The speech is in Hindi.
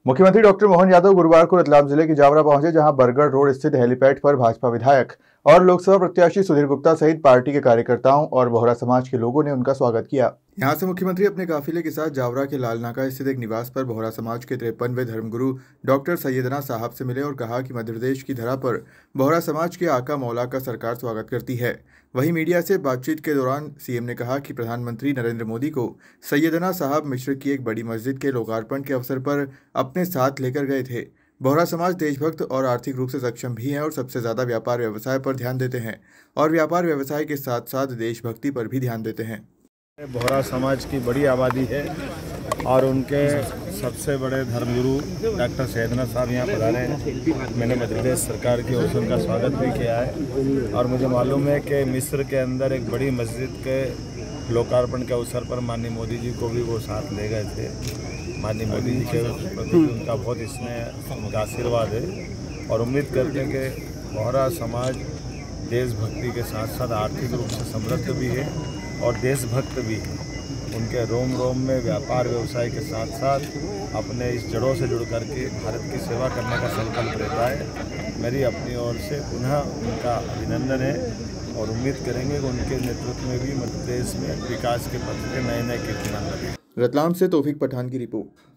मुख्यमंत्री डॉक्टर मोहन यादव गुरुवार को रतलाम जिले की जावरा पहुंचे, जहां बरगढ़ रोड स्थित हेलीपैड पर भाजपा विधायक और लोकसभा प्रत्याशी सुधीर गुप्ता सहित पार्टी के कार्यकर्ताओं और बोहरा समाज के लोगों ने उनका स्वागत किया। यहां से मुख्यमंत्री अपने काफिले के साथ जावरा के लालनाका स्थित एक निवास पर बोहरा समाज के 53वें धर्मगुरु डॉक्टर सैयदना साहब से मिले और कहा कि मध्य प्रदेश की धरा पर बोहरा समाज के आका मौला का सरकार स्वागत करती है। वहीं मीडिया से बातचीत के दौरान सीएम ने कहा कि प्रधानमंत्री नरेंद्र मोदी को सैयदना साहब मिश्र की एक बड़ी मस्जिद के लोकार्पण के अवसर पर अपने साथ लेकर गए थे। बोहरा समाज देशभक्त और आर्थिक रूप से सक्षम भी हैं और सबसे ज़्यादा व्यापार व्यवसाय पर ध्यान देते हैं और व्यापार व्यवसाय के साथ साथ देशभक्ति पर भी ध्यान देते हैं। बोहरा समाज की बड़ी आबादी है और उनके सबसे बड़े धर्मगुरु डॉक्टर सैयदना साहब यहाँ पधारे हैं। मैंने मध्य प्रदेश सरकार की ओर से उनका स्वागत भी किया है और मुझे मालूम है कि मिस्र के अंदर एक बड़ी मस्जिद के लोकार्पण के अवसर पर माननीय मोदी जी को भी वो साथ ले गए थे। माननीय मोदी जी के प्रति उनका बहुत स्नेह, उनका आशीर्वाद है और उम्मीद करते हैं कि बोहरा समाज देशभक्ति के साथ साथ आर्थिक रूप से समृद्ध भी है और देशभक्त भी है। उनके रोम रोम में व्यापार व्यवसाय के साथ साथ अपने इस जड़ों से जुड़ करके भारत की सेवा करने का संकल्प रहता है। मेरी अपनी ओर से पुनः उनका अभिनंदन है और उम्मीद करेंगे कि उनके नेतृत्व में भी मध्य प्रदेश में विकास के पथ पे नए नए कीर्तिमान लगे। रतलाम से तौफीक पठान की रिपोर्ट।